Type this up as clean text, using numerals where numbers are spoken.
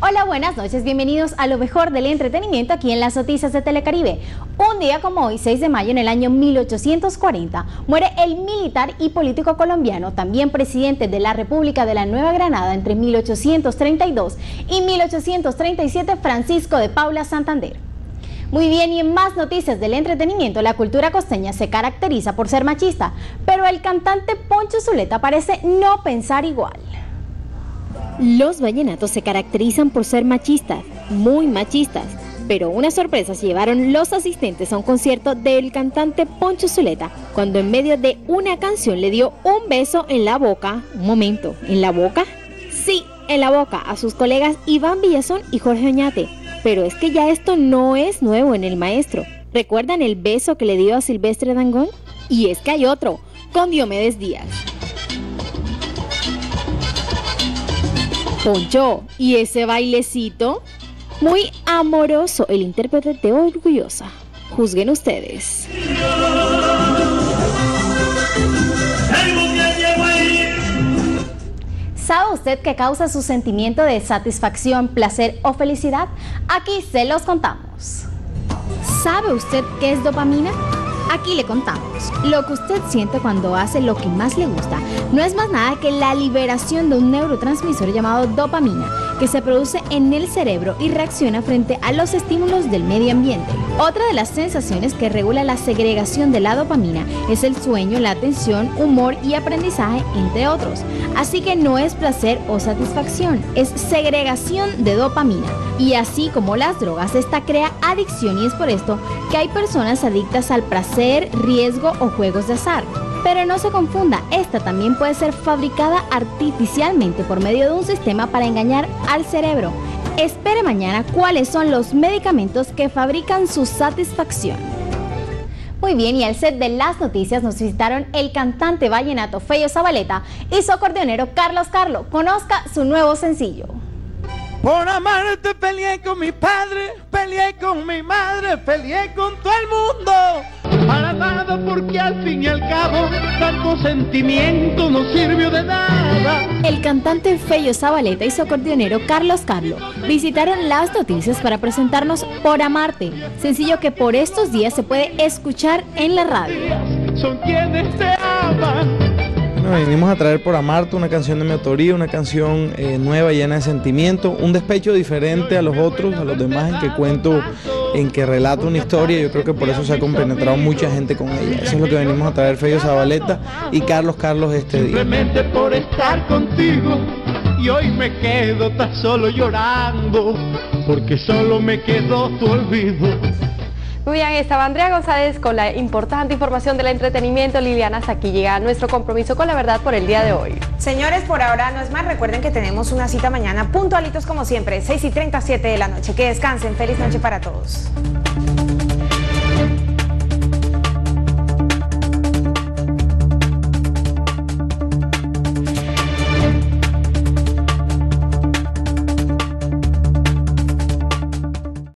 Hola, buenas noches, bienvenidos a lo mejor del entretenimiento aquí en las noticias de Telecaribe. Un día como hoy, 6 de mayo en el año 1840, muere el militar y político colombiano, también presidente de la República de la Nueva Granada entre 1832 y 1837, Francisco de Paula Santander. Muy bien, y en más noticias del entretenimiento, la cultura costeña se caracteriza por ser machista, pero el cantante Poncho Zuleta parece no pensar igual. Los vallenatos se caracterizan por ser machistas, muy machistas, pero una sorpresa se llevaron los asistentes a un concierto del cantante Poncho Zuleta, cuando en medio de una canción le dio un beso en la boca. Un momento, ¿en la boca? Sí, en la boca, a sus colegas Iván Villazón y Jorge Oñate. Pero es que ya esto no es nuevo en el maestro. ¿Recuerdan el beso que le dio a Silvestre Dangond? Y es que hay otro, con Diomedes Díaz. Poncho, ¿y ese bailecito? Muy amoroso el intérprete de Orgullosa. Juzguen ustedes. ¿Sabe usted qué causa su sentimiento de satisfacción, placer o felicidad? Aquí se los contamos. ¿Sabe usted qué es dopamina? Aquí le contamos. Lo que usted siente cuando hace lo que más le gusta no es más nada que la liberación de un neurotransmisor llamado dopamina, que se produce en el cerebro y reacciona frente a los estímulos del medio ambiente. Otra de las sensaciones que regula la segregación de la dopamina es el sueño, la atención, humor y aprendizaje, entre otros. Así que no es placer o satisfacción, es segregación de dopamina. Y así como las drogas, esta crea adicción, y es por esto que hay personas adictas al placer, riesgo o juegos de azar. Pero no se confunda, esta también puede ser fabricada artificialmente por medio de un sistema para engañar al cerebro. Espere mañana cuáles son los medicamentos que fabrican su satisfacción. Muy bien, y al set de las noticias nos visitaron el cantante vallenato Fello Zabaleta y su acordeonero Carlos Carlo. Conozca su nuevo sencillo. Por amarte peleé con mi padre, peleé con mi madre, peleé con todo el mundo. Para nada, porque al fin y al cabo tanto sentimiento no sirvió de nada. El cantante Fello Zabaleta y su acordeonero Carlos Carlo visitaron las noticias para presentarnos Por Amarte, sencillo que por estos días se puede escuchar en la radio. Son quienes te aman. Bueno, venimos a traer Por Amarte, una canción de mi autoría, una canción nueva, llena de sentimiento, un despecho diferente a los otros, a los demás, en que cuento, en que relato una historia. Yo creo que por eso se ha compenetrado mucha gente con ella. Eso es lo que venimos a traer Fello Zabaleta y Carlos Carlos este día. Simplemente por estar contigo, y hoy me quedo tan solo llorando, porque solo me quedó tu olvido. Muy bien, estaba Andrea González con la importante información del entretenimiento. Liliana, hasta aquí llega nuestro compromiso con la verdad por el día de hoy. Señores, por ahora no es más. Recuerden que tenemos una cita mañana puntualitos como siempre, 6:37 de la noche. Que descansen. Feliz noche para todos.